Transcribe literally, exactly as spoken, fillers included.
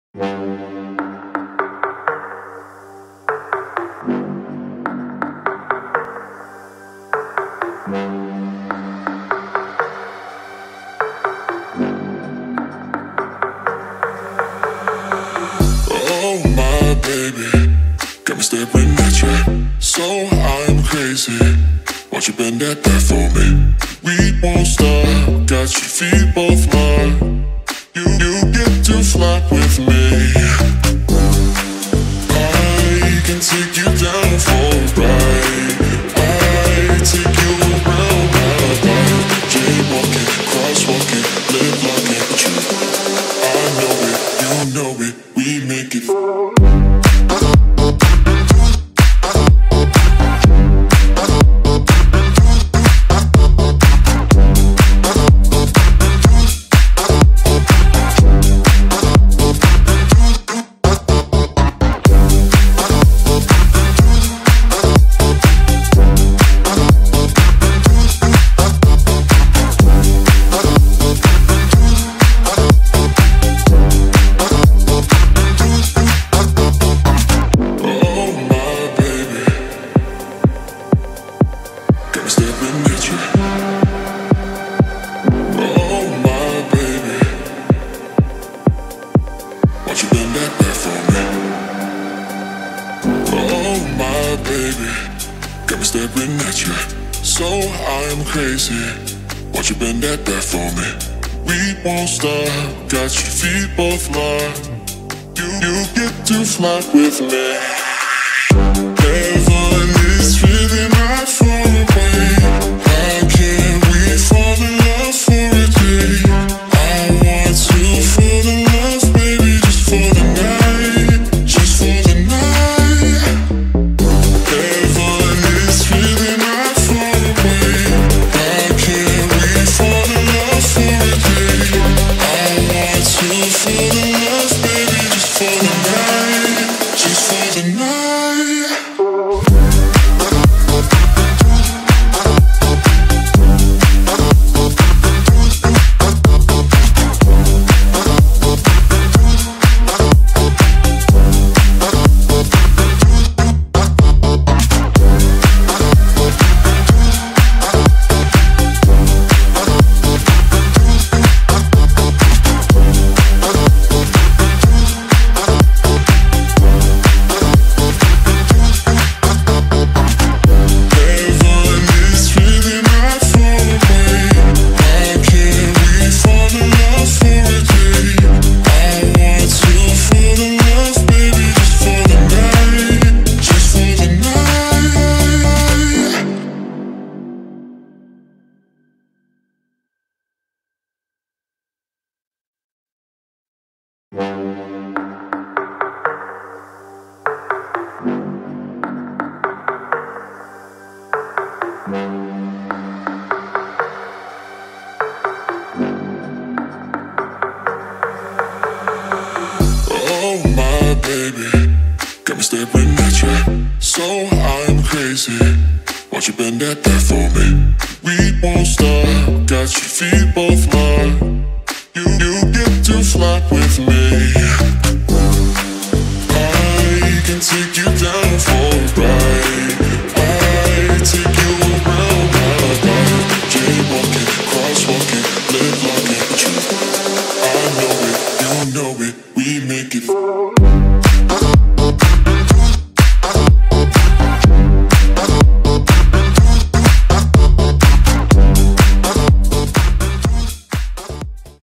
Oh my baby, got me staring at you. So I'm crazy. Won't you bend that back for me? We won't stop. Got your feet both locked. You you get to fly with me. I can take you down for a ride. I take you around my life. Jaywalking, crosswalking, live like it true. I know it, you know it. We make it. Staring at you, so I'm crazy. Won't you bend that back for me? We won't stop. Got your feet both locked. You you get to fly with me. Heaven is really not far away. How can we fall in love for a day? I want to fall in love, baby, just for the night, just for the night. Oh my baby, got me staring at you, so I'm crazy. Won't you bend that back for me? We won't stop. Got your feet both locked. You you get to fly with me. I can take you down for a ride. I take you around my life. Jaywalking, crosswalking, live like it true. I know it, you know it. We make it.